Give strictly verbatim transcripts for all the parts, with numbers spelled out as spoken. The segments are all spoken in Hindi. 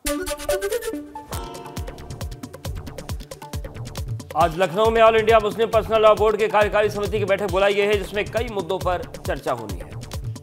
आज लखनऊ में all India Muslim personal law board के कार्यकारी समिति की बैठक बुलाई गई है, जिसमें कई मुद्दों पर चर्चा होनी है।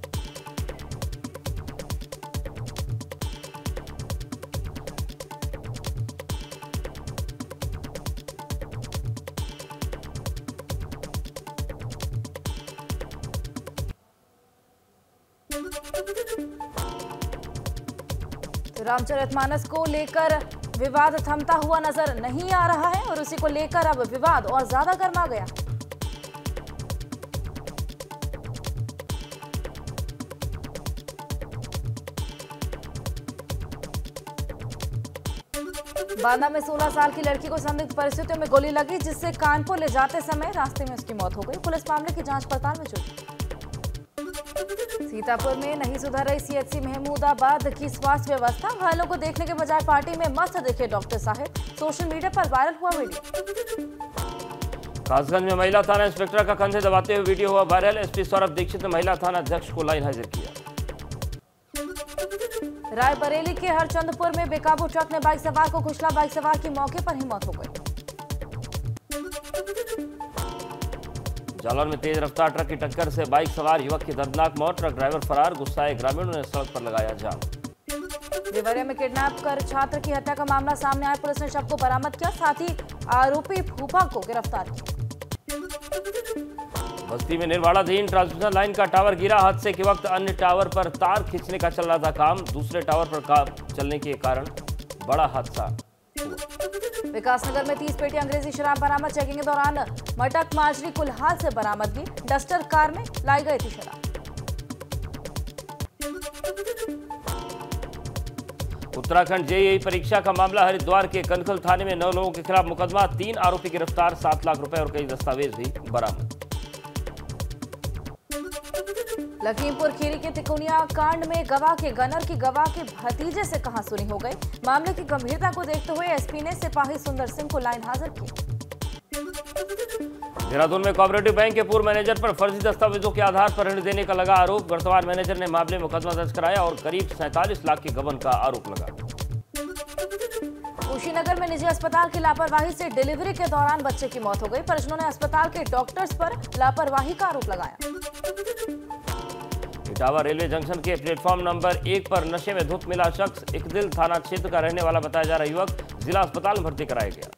रामचरितमानस को लेकर विवाद थमता हुआ नजर नहीं आ रहा है और उसी को लेकर अब विवाद और ज्यादा गर्मा गया। बांदा में सोलह साल की लड़की को संदिग्ध परिस्थितियों में गोली लगी, जिससे कानपुर ले जाते समय रास्ते में उसकी मौत हो गई। पुलिस मामले की जांच पड़ताल में जुटी। सीतापुर में नहीं सुधर रही सीएचसी महमूदाबाद की स्वास्थ्य व्यवस्था। घायलों को देखने के बजाय पार्टी में मस्त दिखे डॉक्टर साहब। सोशल मीडिया पर वायरल हुआ वीडियो। कासगंज में महिला थाना इंस्पेक्टर का कंधे दबाते हुए वीडियो हुआ वायरल। एसपी सौरभ दीक्षित ने महिला थाना अध्यक्ष को लाइन हाजिर किया। रायबरेली के हरचंदपुर में बेकाबू ट्रक ने बाइक सवार को कुचला। बाइक सवार की मौके पर ही मौत हो गई। जालौर में तेज रफ्तार ट्रक की टक्कर से बाइक सवार युवक की दर्दनाक मौत। ट्रक ड्राइवर फरार। गुस्साए ग्रामीणों ने सड़क पर लगाया जाम। देवरिया में किडनैप कर छात्र की हत्या का मामला सामने आया। पुलिस ने शव को बरामद किया, साथ ही आरोपी फूफा को गिरफ्तार किया। बस्ती में निर्माणाधीन ट्रांसमिशन लाइन का टावर गिरा। हादसे के वक्त अन्य टावर पर तार खींचने का चल रहा था काम। दूसरे टावर पर काम चलने के कारण बड़ा हादसा हुआ। विकासनगर में तीस पेटी अंग्रेजी शराब बरामद। चेकिंग के दौरान मटक माजरी कुल्हाल से बरामदगी। डस्टर कार में लाई गई थी शराब। उत्तराखंड जेईई परीक्षा का मामला। हरिद्वार के कनखल थाने में नौ लोगों के खिलाफ मुकदमा। तीन आरोपी गिरफ्तार। सात लाख रुपए और कई दस्तावेज भी बरामद। लखीमपुर खीरी के तिकोनिया कांड में गवाह के गनर की गवाह के भतीजे से कहासुनी हो गई। मामले की गंभीरता को देखते हुए एसपी ने सिपाही सुंदर सिंह को लाइन हाजिर किया। देहरादून में कोऑपरेटिव बैंक के पूर्व मैनेजर पर फर्जी दस्तावेजों के आधार पर ऋण देने का लगा आरोप। वर्तमान मैनेजर ने मामले में मुकदमा दर्ज कराया और करीब सैंतालीस लाख के गबन का आरोप लगा। कुशीनगर में निजी अस्पताल की लापरवाही से डिलीवरी के दौरान बच्चे की मौत हो गई। परिजनों ने अस्पताल के डॉक्टर्स पर लापरवाही का आरोप लगाया। इटावा रेलवे जंक्शन के प्लेटफॉर्म नंबर एक पर नशे में धुत मिला शख्स। इकदिल थाना क्षेत्र का रहने वाला बताया जा रहा युवक जिला अस्पताल में भर्ती कराया गया।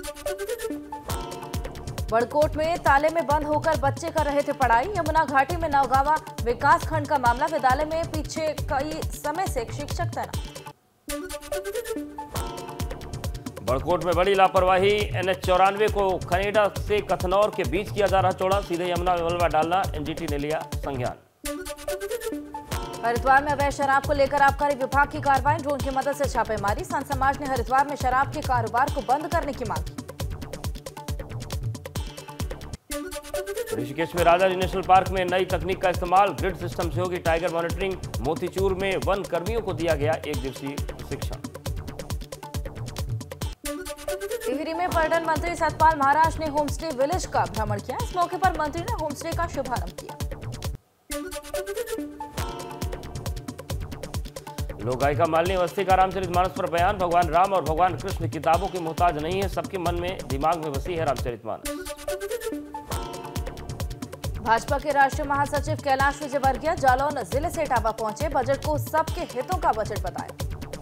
बड़कोट में ताले में बंद होकर बच्चे कर रहे थे पढ़ाई। यमुना घाटी में नौगावा विकास खंड का मामला। विद्यालय में पीछे कई समय से एक शिक्षक तैनात। बड़कोट में बड़ी लापरवाही। एनएच चौरानवे को कनेडा से कथनौर के बीच किया जा रहा चौड़ा। सीधे यमुना में मलबा डालना। एनजीटी ने लिया संज्ञान। हरिद्वार में अवैध शराब को लेकर आबकारी विभाग की कार्रवाई। ड्रोन की मदद से छापेमारी। संत समाज ने हरिद्वार में शराब के कारोबार को बंद करने की मांग की। ऋषिकेश में राजाजी नेशनल पार्क में नई तकनीक का इस्तेमाल। ग्रिड सिस्टम से होगी टाइगर मॉनिटरिंग। मोतीचूर में वन कर्मियों को दिया गया एक दिवसीय प्रशिक्षण। टिहरी में पर्यटन मंत्री सतपाल महाराज ने होमस्टे विलेज का भ्रमण किया। इस मौके पर मंत्री ने होमस्टे का शुभारंभ किया। लोक गायिका मालिनी अवस्थी का रामचरितमानस पर बयान। भगवान राम और भगवान कृष्ण किताबों की मोहताज नहीं है, सबके मन में दिमाग में बसी है रामचरितमानस। भाजपा के राष्ट्रीय महासचिव कैलाश विजयवर्गीय जालौन जिले से इटावा पहुंचे। बजट को सबके हितों का बजट बताया।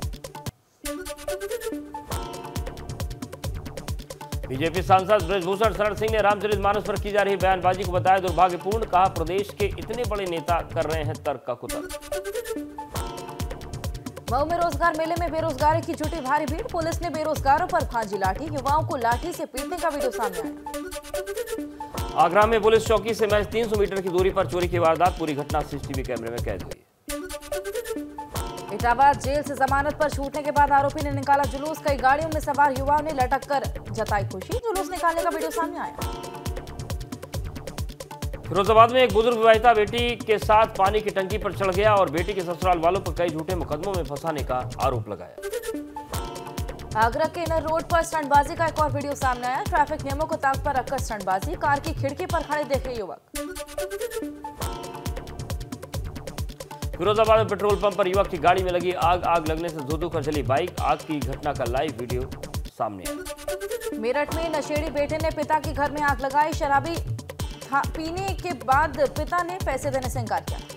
बीजेपी सांसद ब्रजभूषण शरण सिंह ने रामचरितमानस पर की जा रही बयानबाजी को बताया दुर्भाग्यपूर्ण। कहा प्रदेश के इतने बड़े नेता कर रहे हैं तर्क का कुतर्क। मऊ में रोजगार मेले में बेरोजगारी की जुटी भारी भीड़। पुलिस ने बेरोजगारों पर भांजी लाठी। युवाओं को लाठी से पीटने का वीडियो सामने आया। आगरा में पुलिस चौकी से महज तीन सौ मीटर की दूरी पर चोरी की वारदात। पूरी घटना सीसीटीवी कैमरे में कैद हुई। इटावा जेल से जमानत पर छूटने के बाद आरोपी ने निकाला जुलूस। कई गाड़ियों में सवार युवाओं ने लटक कर जताई खुशी। जुलूस निकालने का वीडियो सामने आया। फिरोजाबाद में एक बुजुर्ग विवाहिता बेटी के साथ पानी की टंकी पर चढ़ गया और बेटी के ससुराल वालों पर कई झूठे मुकदमों में फंसाने का आरोप लगाया। आगरा के इनर रोड पर स्टंटबाजी का एक और वीडियो सामने आया। ट्रैफिक नियमों को ताक पर रखकर स्टंटबाजी। कार की खिड़की पर खड़े देखे युवक। फिरोजाबाद में पेट्रोल पंप पर युवक की गाड़ी में लगी आग आग लगने से धू धू कर चली बाइक। आग की घटना का लाइव वीडियो सामने आया। मेरठ में नशेड़ी बेटे ने पिता के घर में आग लगाई। शराबी पीने के बाद पिता ने पैसे देने से इनकार किया।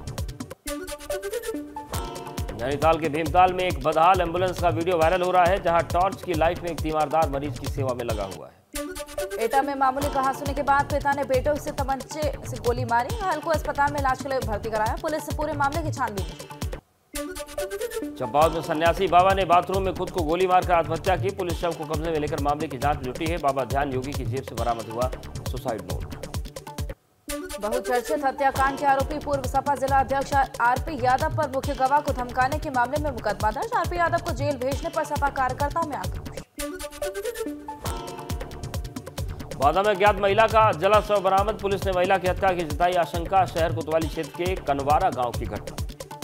नैनीताल के भीमताल में एक बदहाल एम्बुलेंस का वीडियो वायरल हो रहा है, जहां टॉर्च की लाइट में एक तीमारदार मरीज की सेवा में लगा हुआ है। एटा में मामूली कहासुनी के बाद पिता ने बेटों से तमंचे से गोली मारी। घायल को अस्पताल में इलाज के लिए भर्ती कराया। पुलिस से पूरे मामले की छानबीन की। चंपावत में सन्यासी बाबा ने बाथरूम में खुद को गोली मारकर आत्महत्या की। पुलिस शव को कब्जे में लेकर मामले की जांच में जुटी है। बाबा ध्यान योगी की जेब से बरामद हुआ सुसाइड नोट। बहुचर्चित हत्याकांड के आरोपी पूर्व सपा जिला अध्यक्ष आरपी यादव पर मुख्य गवाह को धमकाने के मामले में मुकदमा दर्ज। आरपी यादव को जेल भेजने पर सपा कार्यकर्ताओं में आक्रोश। बादा में अज्ञात महिला का जला शव बरामद। पुलिस ने महिला की हत्या की जताई आशंका। शहर कोतवाली क्षेत्र के कनवारा गांव की घटना।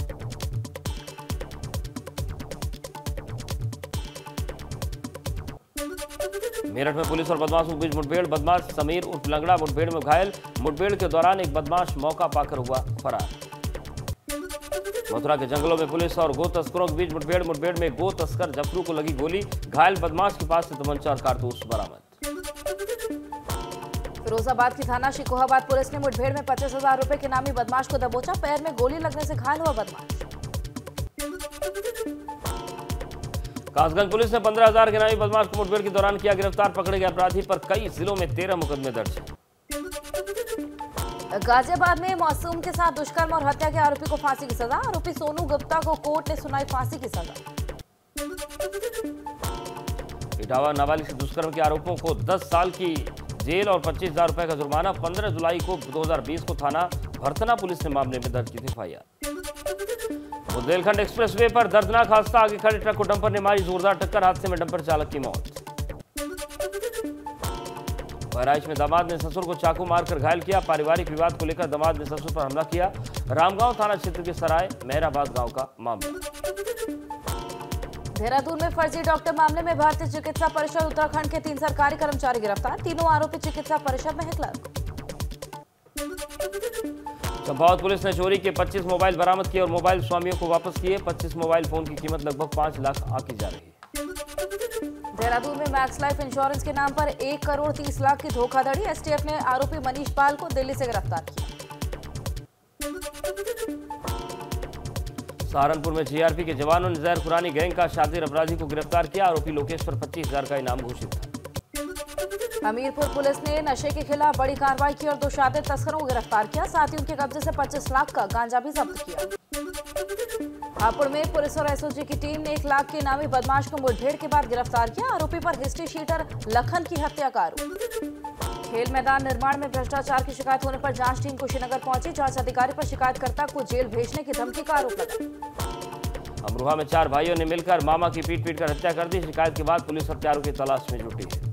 मेरठ में पुलिस और बदमाशों के बीच मुठभेड़। बदमाश समीर उर्फ लंगड़ा मुठभेड़ में घायल। मुठभेड़ के दौरान एक बदमाश मौका पाकर हुआ फरार। मथुरा के जंगलों में पुलिस और गो तस्करों के बीच मुठभेड़। मुठभेड़ में गो तस्कर जफरू को लगी गोली। घायल बदमाश के पास से तमंचा और कारतूस बरामद। फिरोजाबाद की थाना शिकोहाबाद पुलिस ने मुठभेड़ में पच्चीस हजार रुपए के नामी बदमाश को दबोचा। पैर में गोली लगने से घायल हुआ बदमाश। कासगंज पुलिस ने पंद्रह हजार के नामी बदमाश को मुठभेड़ के दौरान किया गिरफ्तार। पकड़े गए अपराधी पर कई जिलों में तेरह मुकदमे दर्ज हैं। गाजियाबाद में मासूम के साथ दुष्कर्म और हत्या के आरोपी को फांसी की सजा। आरोपी सोनू गुप्ता को कोर्ट ने सुनाई फांसी की सजा। इटावा नाबालिग से दुष्कर्म के आरोपों को दस साल की जेल और पच्चीस हजार रुपए का जुर्माना। पंद्रह जुलाई को दो हजार बीस को थाना भरतना पुलिस ने मामले में दर्ज की थी F I R. Bundelkhand expressway पर दर्दनाक हादसा। आगे खड़े ट्रक को डंपर ने मारी जोरदार टक्कर। हादसे में डंपर चालक की मौत। बहराइच में दामाद ने ससुर को चाकू मारकर घायल किया। पारिवारिक विवाद को लेकर दामाद ने ससुर पर हमला किया। रामगांव थाना क्षेत्र के सराय मेहराबाद गांव का मामला। देहरादून में फर्जी डॉक्टर मामले में भारतीय चिकित्सा परिषद उत्तराखंड के तीन सरकारी कर्मचारी गिरफ्तार। तीनों आरोपी चिकित्सा परिषद में है क्लर्क। चंपावत पुलिस ने चोरी के पच्चीस मोबाइल बरामद किए और मोबाइल स्वामियों को वापस किए। पच्चीस मोबाइल फोन की कीमत लगभग पांच लाख आंकी जा रही है। देहरादून में मैक्स लाइफ इंश्योरेंस के नाम पर एक करोड़ तीस लाख की धोखाधड़ी। एसटीएफ ने आरोपी मनीष पाल को दिल्ली से गिरफ्तार किया। सहारनपुर में जीआरपी के जवानों ने जहर खुरानी गैंग का शातिर अपराधी को गिरफ्तार किया। आरोपी लोकेश पर पच्चीस हजार का इनाम घोषित था। हमीरपुर पुलिस ने नशे के खिलाफ बड़ी कार्रवाई की और दो शातिर तस्करों को गिरफ्तार किया। साथ ही उनके कब्जे से पच्चीस लाख का गांजा भी जब्त किया। हापुड़ में पुलिस और एसओजी की टीम ने एक लाख के इनामी बदमाश को मुठभेड़ के बाद गिरफ्तार किया। आरोपी पर हिस्ट्री शीटर लखन की हत्या का आरोप। खेल मैदान निर्माण में भ्रष्टाचार की शिकायत होने पर जांच टीम कुशीनगर पहुंची। जांच अधिकारी पर शिकायतकर्ता को जेल भेजने की धमकी का आरोप लगा। अमरोहा में चार भाइयों ने मिलकर मामा की पीट पीट कर हत्या कर दी। शिकायत के बाद पुलिस हत्यारों की तलाश में जुटी है।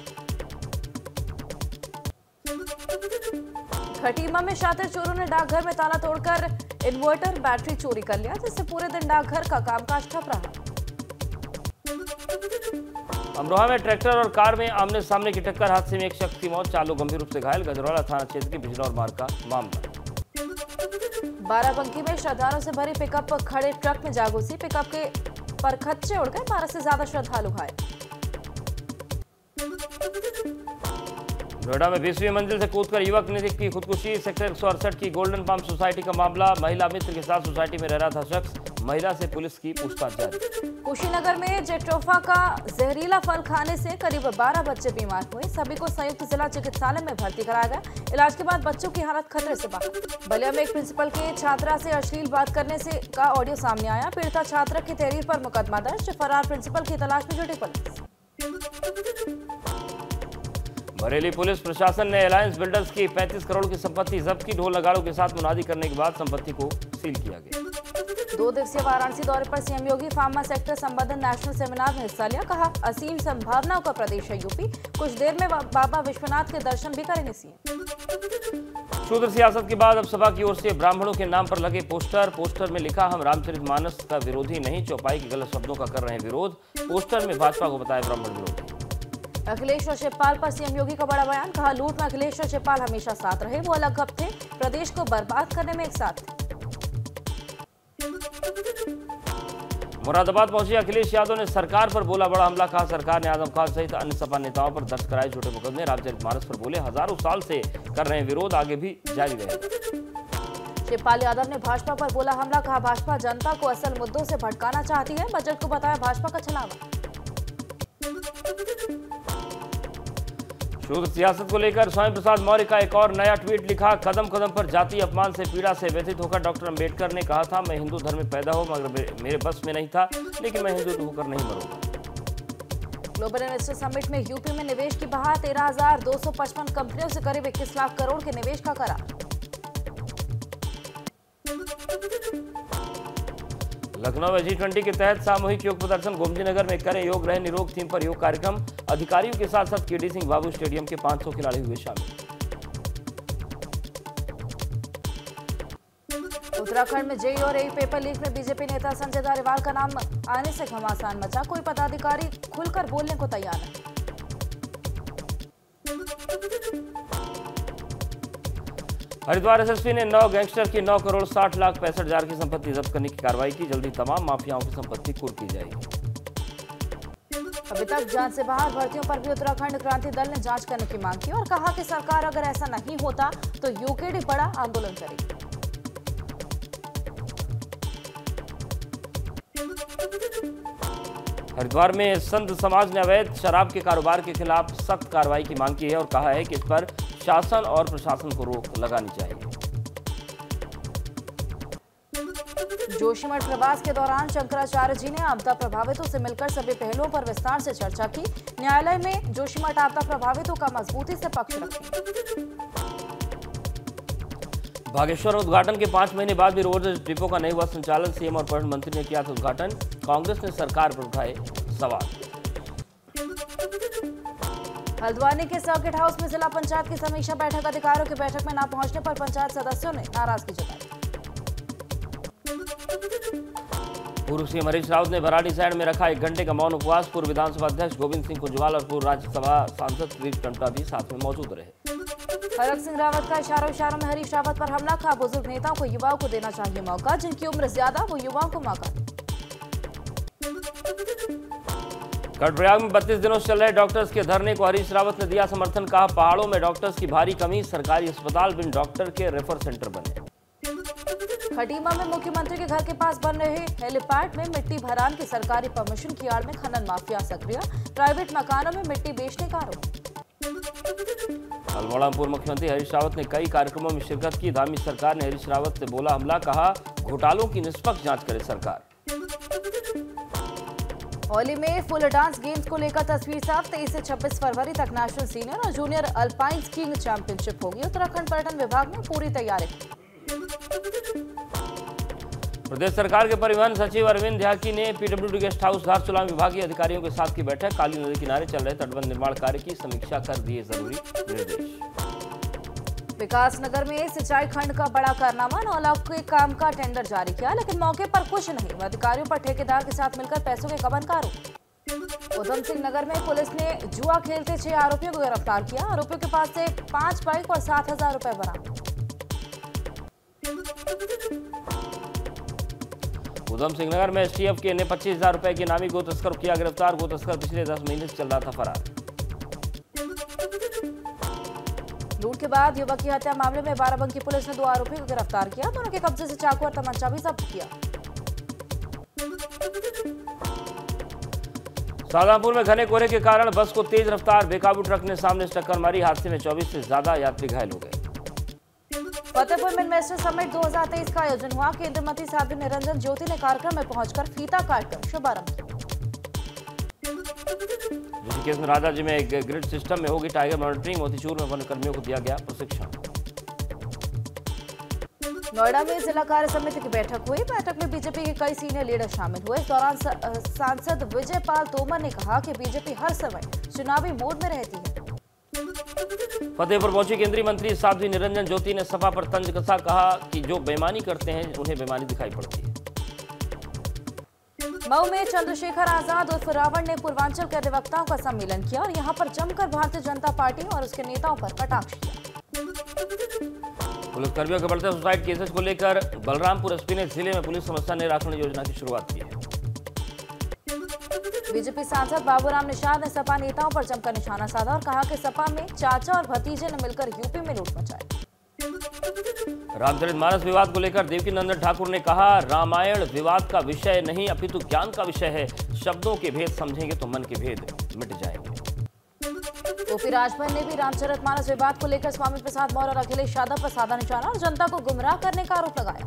खटीमा में शातिर चोरों ने डाकघर में ताला तोड़कर इन्वर्टर बैटरी चोरी कर लिया, जिससे पूरे दिन डाकघर का कामकाज ठप रहा। अमरोहा में ट्रैक्टर और कार में आमने सामने की टक्कर। हादसे में एक शख्स की मौत, चार लोग गंभीर रूप से घायल। गजरौला थाना क्षेत्र के बिजनौर मार्ग का मामला। बाराबंकी में श्रद्धालुओं से भरी पिकअप खड़े ट्रक में जा घुसी। पिकअप के परखच्चे उड़ गए। बारह से ज्यादा श्रद्धालु घायल। नोएडा में बीसवीं मंजिल से कूदकर युवक ने की खुदकुशी। सेक्टर एक सौ अड़सठ की गोल्डन पाम सोसाइटी का मामला। महिला मित्र के साथ सोसाइटी में रह रहा था शख्स। महिला से पुलिस की पूछताछ जारी। कुशीनगर में जेट्रोफा का जहरीला फल खाने से करीब बारह बच्चे बीमार हुए। सभी को संयुक्त जिला चिकित्सालय में भर्ती कराया गया। इलाज के बाद बच्चों की हालत खतरे से बाहर। बलिया में एक प्रिंसिपल के छात्रा से अश्लील बात करने से का ऑडियो सामने आया। पीड़िता छात्रा की तहरीर पर मुकदमा दर्ज। फरार प्रिंसिपल की तलाश में जुटी पुलिस। बरेली पुलिस प्रशासन ने अलायंस बिल्डर्स की पैंतीस करोड़ की संपत्ति जब्त की। ढोल नगाड़ों के साथ मुनादी करने के बाद संपत्ति को सील किया गया। दो दिवसीय वाराणसी दौरे पर सीएम योगी फार्मा सेक्टर संबंधन नेशनल सेमिनार में हिस्सा लिया। कहा असीम संभावनाओं का प्रदेश है यूपी। कुछ देर में बाबा विश्वनाथ के दर्शन भी करेंगे सीएम। शूद्र सियासत के बाद अब सपा की ओर से ब्राह्मणों के नाम पर लगे पोस्टर। पोस्टर में लिखा हम रामचरितमानस का विरोधी नहीं, चौपाई के गलत शब्दों का कर रहे हैं विरोध। पोस्टर में भाजपा को बताया ब्राह्मण विरोधी। अखिलेश और शिवपाल पर सीएम योगी का बड़ा बयान। कहा लूट में अखिलेश और शिवपाल हमेशा साथ रहे, वो अलग कब थे, प्रदेश को बर्बाद करने में एक साथ थे। मुरादाबाद पहुंचे अखिलेश यादव ने सरकार पर बोला बड़ा हमला, कहा सरकार ने आजम खान सहित अन्य सपा नेताओं पर दर्ज कराए झूठे मुकदमे। रामचरितमानस पर बोले हजारों साल से कर रहे हैं विरोध, आगे भी जारी रहेगा। शिवपाल यादव ने भाजपा पर बोला हमला, कहा भाजपा जनता को असल मुद्दों से भटकाना चाहती है। बजट को बताया भाजपा का छलावा। शूद्र सियासत को लेकर स्वामी प्रसाद मौर्य का एक और नया ट्वीट लिखा, कदम कदम पर जाति अपमान से पीड़ा से व्यथित होकर डॉक्टर अंबेडकर ने कहा था मैं हिंदू धर्म में पैदा हो मगर मेरे बस में नहीं था, लेकिन मैं हिंदू होकर नहीं मरूंगा। ग्लोबल इन्वेस्टर समिट में यूपी में निवेश की बहार, तेरह हजार दो सौ पचपन कंपनियों से करीब इक्कीस लाख करोड़ के निवेश का करार। लखनऊ में जी ट्वेंटी के तहत सामूहिक योग प्रदर्शन, गोमतीनगर में करें योग रहे निरोग थीम पर योग कार्यक्रम। अधिकारियों के साथ साथ केडी सिंह बाबू स्टेडियम के पाँच सौ खिलाड़ी हुए शामिल। उत्तराखंड में जेई और एई पेपर लीक में बीजेपी नेता संजय दारीवाल का नाम आने से घमासान मचा, कोई पदाधिकारी खुलकर बोलने को तैयार नहीं। हरिद्वार एसएसपी ने नौ गैंगस्टर की नौ करोड़ साठ लाख पैंसठ हजार की संपत्ति जब्त करने की कार्रवाई की। जल्दी तमाम माफियाओं की संपत्ति कुर्क की जाएगी। अभी तक जांच से बाहर भर्तियों पर भी उत्तराखंड क्रांति दल ने जांच करने की मांग की और कहा कि सरकार अगर ऐसा नहीं होता तो यूकेडी बड़ा आंदोलन करेगी। हरिद्वार में संत समाज ने अवैध शराब के कारोबार के खिलाफ सख्त कार्रवाई की मांग की है और कहा है कि इस पर शासन और प्रशासन को रोक लगानी चाहिए। जोशीमठ प्रवास के दौरान शंकराचार्य जी ने आपदा प्रभावितों से मिलकर सभी पहलुओं पर विस्तार से चर्चा की। न्यायालय में जोशीमठ आपदा प्रभावितों का मजबूती से पक्ष रखें। बागेश्वर उद्घाटन के पांच महीने बाद भी रोडवेज डिपो का नहीं हुआ संचालन, सीएम और पर्यटन मंत्री ने किया था उद्घाटन। कांग्रेस ने सरकार पर उठाए सवाल। हल्द्वानी के सर्किट हाउस में जिला पंचायत की समीक्षा बैठक, अधिकारियों की बैठक में न पहुंचने पर पंचायत सदस्यों ने नाराजगी जताई। पूर्व सीएम हरीश रावत ने भराड़ीसैंण में रखा एक घंटे का मौन उपवास। पूर्व विधानसभा अध्यक्ष गोविंद सिंह कुंजवाल और पूर्व राज्यसभा सांसद वीर टंटा भी साथ में मौजूद रहे। हरक सिंह रावत का इशारों इशारों में हरीश रावत पर हमला, कहा बुजुर्ग नेताओं को युवाओं को देना चाहिए मौका, जिनकी उम्र ज्यादा वो युवाओं को मौका दें। कर्णप्रयाग में बत्तीस दिनों से चल रहे डॉक्टर्स के धरने को हरीश रावत ने दिया समर्थन, कहा पहाड़ों में डॉक्टर्स की भारी कमी, सरकारी अस्पताल बिन डॉक्टर के रेफर सेंटर बने। खटीमा में मुख्यमंत्री के घर के पास बन रहे हेलीपैड में मिट्टी भरान की सरकारी परमिशन की आड़ में खनन माफिया सक्रिय, प्राइवेट मकानों में मिट्टी बेचने का आरोप। अल्मोड़ा में पूर्व मुख्यमंत्री हरीश रावत ने कई कार्यक्रमों में शिरकत की। धामी सरकार ने हरीश रावत से बोला हमला, कहा घोटालों की निष्पक्ष जांच करे सरकार। होली में फुल डांस गेम्स को लेकर तस्वीर साफ, तेईस से छब्बीस फरवरी तक नेशनल सीनियर और जूनियर अल्पाइन स्कीइंग चैंपियनशिप होगी। उत्तराखंड पर्यटन विभाग ने पूरी तैयारी की। प्रदेश सरकार के परिवहन सचिव अरविंद ध्याकी ने पीडब्ल्यूडी गेस्ट हाउस धारचूला विभागीय अधिकारियों के साथ की बैठक, काली नदी किनारे चल रहे तटबंध निर्माण कार्य की समीक्षा कर दिए जरूरी निर्देश। विकासनगर में सिंचाई खंड का बड़ा कारनामा, नौ लाख के काम का टेंडर जारी किया लेकिन मौके पर कुछ नहीं, अधिकारियों पर ठेकेदार के साथ मिलकर पैसों के गबन का आरोप। उधम सिंह नगर में पुलिस ने जुआ खेलते छह आरोपियों को गिरफ्तार किया, आरोपियों के पास से पांच बाइक और सात हजार रुपए बरामद। उधम सिंह नगर में एसटीएफ के ने पच्चीस हजार रुपए की नामी गो तस्कर किया गिरफ्तार, गो तस्कर पिछले दस महीने से चल रहा था फरार। लूट के बाद युवक की हत्या मामले में बाराबंकी पुलिस ने दो आरोपियों को गिरफ्तार किया, दोनों के कब्जे से चाकू और तमंचा भी जब्त किया। शाहजहांपुर में घने कोहरे के कारण बस को तेज रफ्तार बेकाबू ट्रक ने सामने से टक्कर मारी, हादसे में चौबीस से ज्यादा यात्री घायल हो गए। फतेहपुर में इन्वेस्टर समिट दो हज़ार तेईस का आयोजन हुआ, केंद्रीय मंत्री साध्वी निरंजन ज्योति ने कार्यक्रम में पहुंचकर फीता काटकर शुभारंभ किया। ऋषिकेश में राजा जी में एक ग्रिड सिस्टम में होगी टाइगर मॉनिटरिंग, मोतीचूर में वन कर्मियों को दिया गया प्रशिक्षण। नोएडा में जिला कार्य समिति की बैठक हुई, बैठक में बीजेपी के कई सीनियर लीडर शामिल हुए। इस दौरान सांसद विजय पाल तोमर ने कहा कि बीजेपी हर समय चुनावी मोड में रहती है। फतेहपुर पहुंची केंद्रीय मंत्री साध्वी निरंजन ज्योति ने सपा पर तंज कसा, कहा कि जो बेईमानी करते हैं उन्हें बेईमानी दिखाई पड़ती है। मऊ में चंद्रशेखर आजाद उर्फ रावण ने पूर्वांचल के अधिवक्ताओं का सम्मेलन किया और यहां पर जमकर भारतीय जनता पार्टी और उसके नेताओं पर कटाक्ष किया। पुलिसकर्मियों के बढ़ते सुसाइड केसेस को लेकर बलरामपुर एसपी ने जिले में पुलिस समस्या निराकरण योजना की शुरुआत की है। बीजेपी सांसद बाबूराम निषाद ने सपा नेताओं पर जमकर निशाना साधा और कहा कि सपा में चाचा और भतीजे ने मिलकर यूपी में लूट मचाई। रामचरितमानस विवाद को लेकर देवकीनंदन ठाकुर ने कहा, रामायण विवाद का विषय नहीं अपितु ज्ञान का विषय है। शब्दों के भेद समझेंगे तो मन के भेद मिट जाएंगे। ओपी राजभर ने भी रामचरितमानस विवाद को लेकर स्वामी प्रसाद मौर्य और अखिलेश यादव पर साधा निशाना और जनता को गुमराह करने का आरोप लगाया।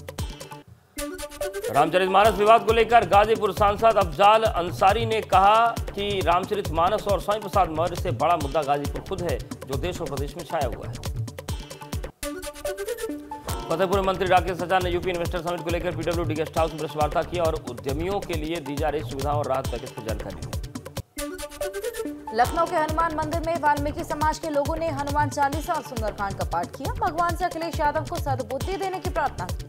रामचरितमानस विवाद को लेकर गाजीपुर सांसद अफजाल अंसारी ने कहा कि रामचरितमानस और स्वामी प्रसाद मौर्य से बड़ा मुद्दा गाजीपुर खुद है, जो देश और प्रदेश में छाया हुआ है। फतेहपुर मंत्री राकेश सचान ने यूपी इन्वेस्टर समिट को लेकर पीडब्ल्यूडी गेस्ट हाउस में प्रेस वार्ता की और उद्यमियों के लिए दी जा रही सुविधाओं और राहत पैकेज की जानकारी दी। लखनऊ के हनुमान मंदिर में वाल्मीकि समाज के लोगों ने हनुमान चालीसा और सुंदरकांड का पाठ किया। भगवान से अखिलेश यादव को सद्बुद्धि देने की प्रार्थना की।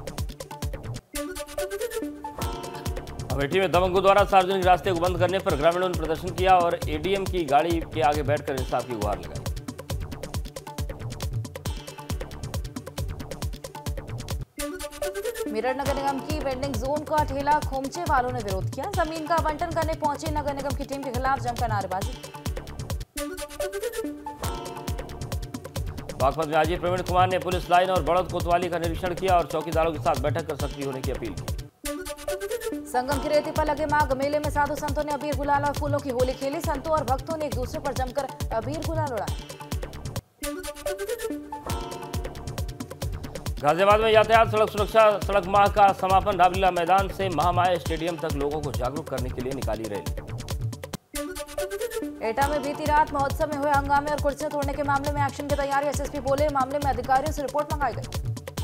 अमेठी में दबंगों द्वारा सार्वजनिक रास्ते को बंद करने पर ग्रामीणों ने प्रदर्शन किया और एडीएम की गाड़ी के आगे बैठकर इंसाफ की गुहार लगाई। मेरठ नगर निगम की वेंडिंग जोन का ठेला खोमचे वालों ने विरोध किया। जमीन का आवंटन करने पहुंची नगर निगम की टीम के खिलाफ जमकर नारेबाजी। बागपत में आजी प्रवीण कुमार ने पुलिस लाइन और बढ़त कोतवाली का निरीक्षण किया और चौकीदारों के साथ बैठक कर सक्रिय होने की अपील की। संगम की रेती पर लगे माघ मेले में साधु संतों ने अबीर गुलाल और फूलों की होली खेली। संतों और भक्तों ने एक दूसरे पर जमकर अबीर गुलाल उड़ाया। गाजियाबाद में यातायात सड़क सुरक्षा सड़क माह का समापन रामलीला मैदान से महामाया स्टेडियम तक लोगों को जागरूक करने के लिए निकाली रैली। एटा में बीती रात महोत्सव में हुए हंगामे और कुर्सियां तोड़ने के मामले में एक्शन की तैयारी। एसएसपी बोले, मामले में अधिकारियों से रिपोर्ट मंगाई गई।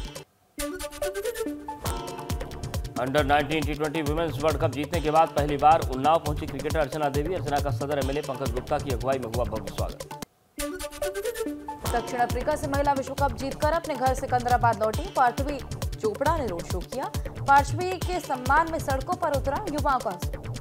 Under nineteen T twenty women's world cup जीतने के बाद पहली बार उन्नाव पहुंची क्रिकेटर अर्चना देवी। अर्चना का सदर एमएलए पंकज गुप्ता की अगुवाई में हुआ भव्य स्वागत। दक्षिण अफ्रीका से महिला विश्व कप जीतकर अपने घर सिकंदराबाद लौटी पार्थवी चोपड़ा ने रोड शो किया। पार्थवी के सम्मान में सड़कों पर उतरा युवाओं का।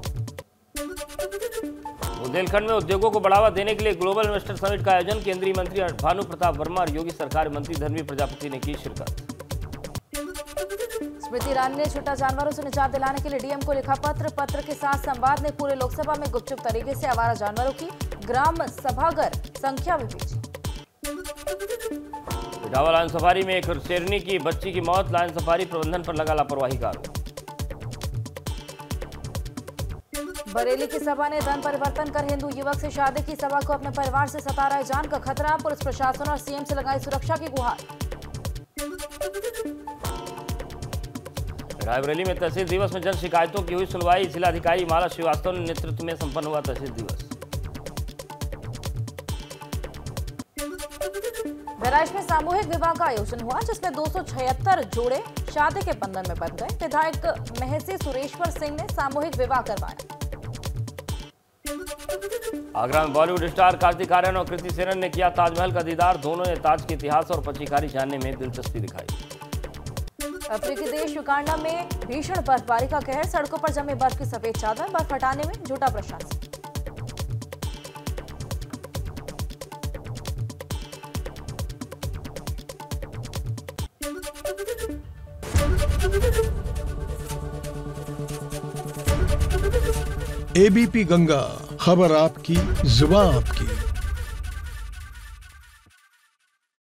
बुंदेलखंड में उद्योगों को बढ़ावा देने के लिए ग्लोबल इन्वेस्टर समिट का आयोजन। केंद्रीय मंत्री भानु प्रताप वर्मा और योगी सरकार मंत्री धर्मेंद्र प्रजापति ने की शिरकत। स्मृति ईरानी ने छोटा जानवरों से निजात दिलाने के लिए डीएम को लिखा पत्र। पत्र के साथ संवाद ने पूरे लोकसभा में गुपचुप तरीके से आवारा जानवरों की ग्राम सभागर संख्या भी भेजी। इटावा लायन सफारी में एक शेरनी की बच्ची की मौत। लायन सफारी प्रबंधन पर लगा लापरवाही का आरोप। बरेली की सभा ने धर्म परिवर्तन कर हिंदू युवक से शादी की। सभा को अपने परिवार से सता रहा है जान का खतरा। पुलिस प्रशासन और सीएम से लगाई सुरक्षा की गुहार। रायबरेली में तहसील दिवस में जन शिकायतों की हुई सुनवाई। जिलाधिकारी माला श्रीवास्तव ने नेतृत्व में संपन्न हुआ तहसील दिवस। बहराइच में सामूहिक विवाह का आयोजन हुआ, जिसमें दो सौ छिहत्तर जोड़े शादी के बंधन में बंध गए। विधायक महसी सुरेश्वर सिंह ने सामूहिक विवाह करवाया। आगरा में बॉलीवुड स्टार कार्तिक आर्यन और कृति सेनन ने किया ताजमहल का दीदार। दोनों ने ताज के इतिहास और पच्चीकारी जानने में दिलचस्पी दिखाई। अफ्रीकी देश युगांडा में भीषण बर्फबारी का कहर। सड़कों पर जमे बर्फ की सफेद चादर। बर्फ हटाने में जुटा प्रशासन। एबीपी गंगा, खबर आपकी, जुबान आपकी।